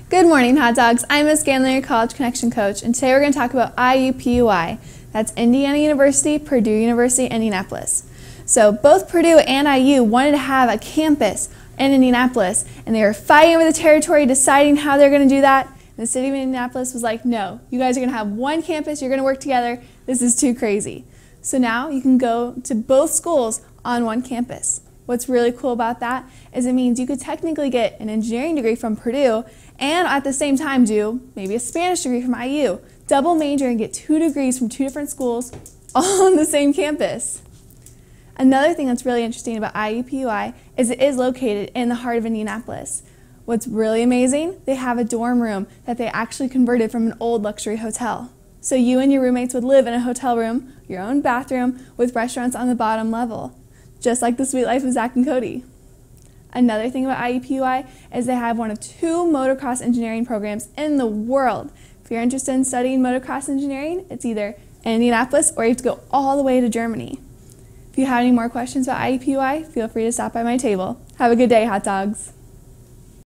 Good morning, hot dogs. I'm Miss Scanlon, your College Connection Coach, and today we're going to talk about IUPUI. That's Indiana University, Purdue University, Indianapolis. So both Purdue and IU wanted to have a campus in Indianapolis, and they were fighting over the territory, deciding how they're going to do that. And the city of Indianapolis was like, no, you guys are going to have one campus, you're going to work together, this is too crazy. So now you can go to both schools on one campus. What's really cool about that is it means you could technically get an engineering degree from Purdue and at the same time do maybe a Spanish degree from IU. Double major and get 2 degrees from 2 different schools all on the same campus. Another thing that's really interesting about IUPUI is it is located in the heart of Indianapolis. What's really amazing, they have a dorm room that they actually converted from an old luxury hotel. So you and your roommates would live in a hotel room, your own bathroom, with restaurants on the bottom level, just like the sweet life of Zach and Cody. Another thing about IUPUI is they have one of 2 motocross engineering programs in the world. If you're interested in studying motocross engineering, it's either in Indianapolis or you have to go all the way to Germany. If you have any more questions about IUPUI, feel free to stop by my table. Have a good day, hot dogs.